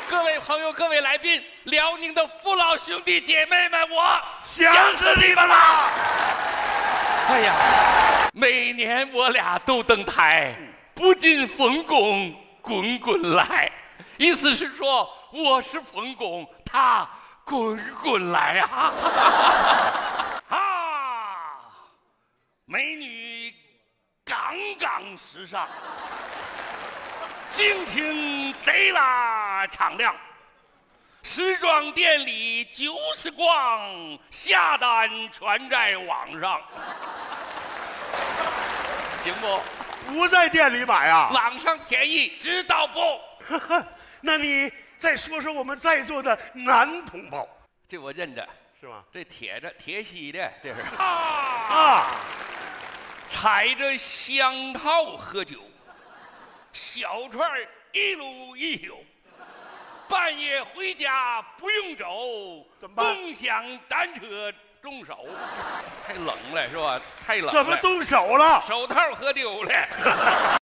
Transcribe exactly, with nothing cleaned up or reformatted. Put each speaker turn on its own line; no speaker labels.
各位朋友，各位来宾，辽宁的父老兄弟姐妹们，我
想死你们了！
哎呀，每年我俩都登台，不尽冯巩滚滚来，意思是说我是冯巩，他滚滚来啊！啊，美女杠杠时尚。静听贼拉敞亮，时装店里就是逛，下单全在网上，行不？
不在店里买啊？
网上便宜，知道不？
那你再说说我们在座的男同胞，
这我认着，
是吗？
这铁着铁西的，这是
啊啊，
踩着香套喝酒。小串一撸一宿，半夜回家不用走，
怎么办？
共享单车动手，太冷了是吧？太冷了，
怎么动手了？
手套喝丢了。